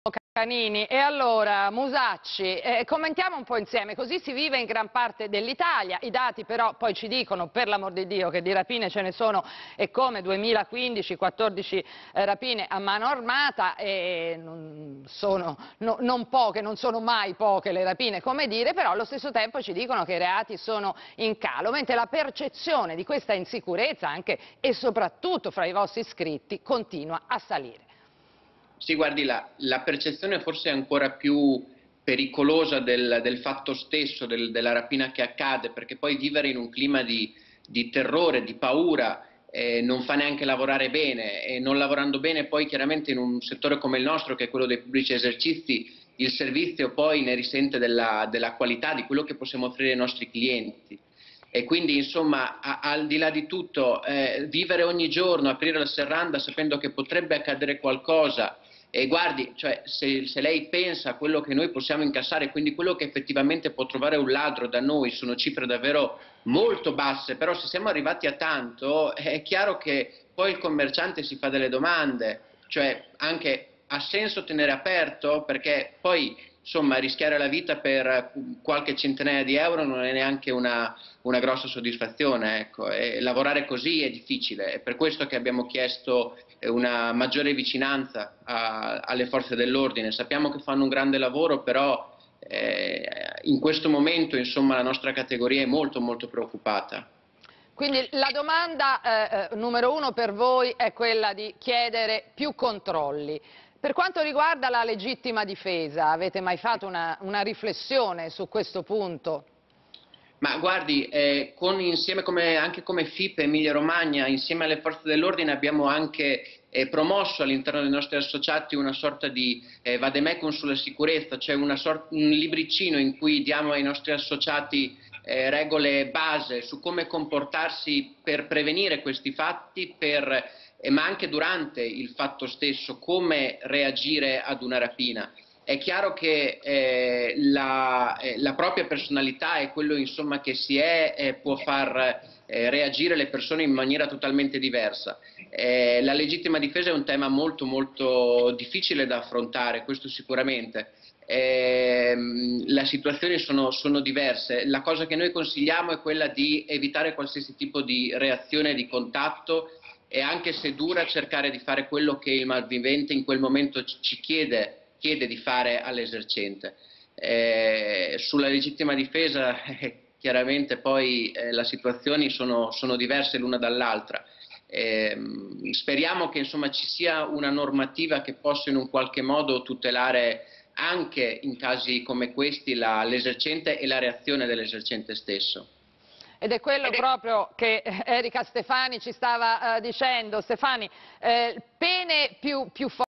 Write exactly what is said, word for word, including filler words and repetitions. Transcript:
Canini. E allora, Musacci, eh, commentiamo un po' insieme, così si vive in gran parte dell'Italia, i dati però poi ci dicono, per l'amor di Dio, che di rapine ce ne sono e come duemilaquindici, quattordici eh, rapine a mano armata, e non sono no, non poche, non sono mai poche le rapine, come dire, però allo stesso tempo ci dicono che i reati sono in calo, mentre la percezione di questa insicurezza anche e soprattutto fra i vostri iscritti continua a salire. Sì, guardi, la, la percezione forse è ancora più pericolosa del, del fatto stesso, del, della rapina che accade, perché poi vivere in un clima di, di terrore, di paura, eh, non fa neanche lavorare bene, e non lavorando bene poi chiaramente in un settore come il nostro, che è quello dei pubblici esercizi, il servizio poi ne risente della, della qualità, di quello che possiamo offrire ai nostri clienti. E quindi insomma, a, al di là di tutto, eh, vivere ogni giorno, aprire la serranda sapendo che potrebbe accadere qualcosa. E guardi, cioè, se, se lei pensa a quello che noi possiamo incassare, quindi quello che effettivamente può trovare un ladro da noi, sono cifre davvero molto basse, però se siamo arrivati a tanto, è chiaro che poi il commerciante si fa delle domande, cioè anche ha senso tenere aperto, perché poi insomma rischiare la vita per qualche centinaia di euro non è neanche una, una grossa soddisfazione, ecco. E lavorare così è difficile, è per questo che abbiamo chiesto una maggiore vicinanza a, alle forze dell'ordine. Sappiamo che fanno un grande lavoro, però eh, in questo momento insomma la nostra categoria è molto molto preoccupata. Quindi la domanda eh, numero uno per voi è quella di chiedere più controlli. Per quanto riguarda la legittima difesa, avete mai fatto una, una riflessione su questo punto? Ma guardi, eh, con, insieme come, anche come F I P Emilia Romagna, insieme alle forze dell'ordine abbiamo anche eh, promosso all'interno dei nostri associati una sorta di eh, vademecum sulla sicurezza, cioè una sorta, un libricino in cui diamo ai nostri associati eh, regole base su come comportarsi per prevenire questi fatti, per, eh, ma anche durante il fatto stesso, come reagire ad una rapina. È chiaro che eh, la, eh, la propria personalità e quello insomma, che si è eh, può far eh, reagire le persone in maniera totalmente diversa. Eh, la legittima difesa è un tema molto molto difficile da affrontare, questo sicuramente. Eh, le situazioni sono, sono diverse. La cosa che noi consigliamo è quella di evitare qualsiasi tipo di reazione, di contatto, e anche se dura cercare di fare quello che il malvivente in quel momento ci chiede chiede di fare all'esercente. Eh, sulla legittima difesa eh, chiaramente poi eh, le situazioni sono, sono diverse l'una dall'altra. Eh, speriamo che insomma, ci sia una normativa che possa in un qualche modo tutelare anche in casi come questi l'esercente e la reazione dell'esercente stesso. Ed è quello proprio che Erika Stefani ci stava uh, dicendo. Stefani, eh, pene più, più forti.